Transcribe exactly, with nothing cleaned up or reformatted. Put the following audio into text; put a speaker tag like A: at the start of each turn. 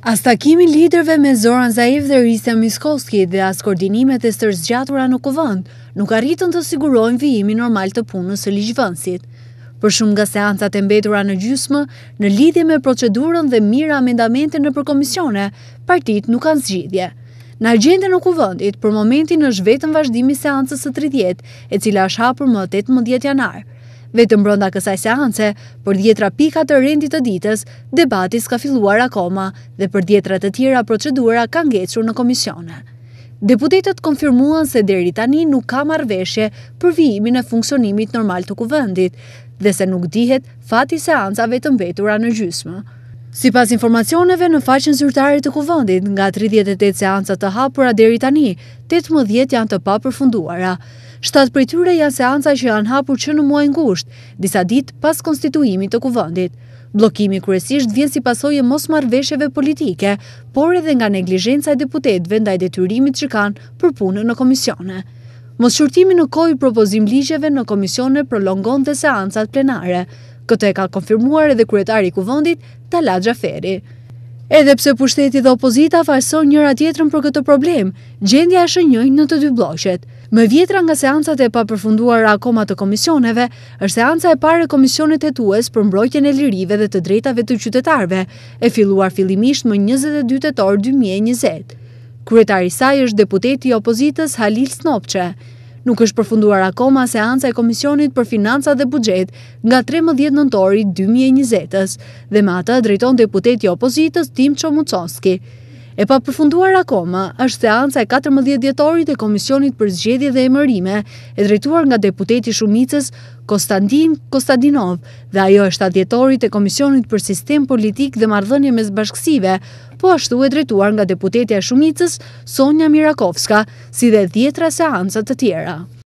A: As takimi liderve me Zoran Zaev dhe Rista Miskoski dhe as koordinimet e stërzgjatura në Kuvend nuk arritën të sigurojnë vijimin normal të punës së ligjvënësit. Për shumë nga seancat e mbetura në gjysmë, në lidhje me procedurën dhe mira amendamente në përkomisione, partitë nuk kanë zgjidhje. Në agjendën e Kuvendit, për momentin është vetëm vazhdimi i seancës së tridhjetë, e cila është hapur më tetëmbëdhjetë janar. Vetëm brenda kësaj seance, për dhjetra pika të rendit të ditës, debati s'ka filluar akoma dhe për dhjetra të tjera procedura ka ngecur në komisione. Deputetët konfirmuan se deri tani nuk ka marrëveshje për vijimin e funksionimit normal të Kuvendit dhe se nuk dihet fati i seancave të mbetura në gjysmë. Sipas informacioneve në faqen zyrtare të Kuvendit, nga tridhjetë e tetë seanca të hapura deri tani, tetëmbëdhjetë janë të papërfunduara. Shtatë prej tyre janë seanca që janë hapur që në muaj ngusht, disa ditë pas konstituimit të Kuvendit. Bllokimi kryesisht vjen si pasojë mosmarrëveshjeve politike, por edhe nga neglizhenca e deputetëve ndaj detyrimit që kanë për punën në komisione. Mosshurtimi në kohë i propozim ligjeve në komisione prolongon dhe seancat plenare. Këtë e ka konfirmuar edhe kryetari i Kuvendit, Talat Xhaferi. Edhe pse pushteti dhe opozita falson njëra tjetrën për këtë problem, gjendja është e njëjtë në të dy blloqet. Më vjetra nga seancat e papërfunduara akoma të komisioneve, është seanca e parë e Komisionit Hetues për mbrojtjen e lirive dhe të drejtave të qytetarëve, e filluar fillimisht më njëzet e dy tetor dy mijë e njëzet. Kryetari i saj është deputeti i opozitës Halil Snopçe. Nuk është përfunduar akoma seanca e Komisionit për Financa dhe Buxhet nga trembëdhjetë nëntori dy mijë e njëzet-ës dhe me atë drejton deputeti i opozitës Timço Mucoski. E pa përfunduar akoma është seanca e katërmbëdhjetë dhjetorit e Komisionit për Zgjedhje dhe Emërime, e drejtuar nga deputeti shumicës Konstantin Kostadinov, dhe ajo e shtatë dhjetorit e Komisionit për Sistem Politik dhe Marrëdhënie mes Bashkësive, po ashtu e drejtuar nga deputetja e shumicës Sonja Mirakovska, si dhe dhjetra seanca të tjera.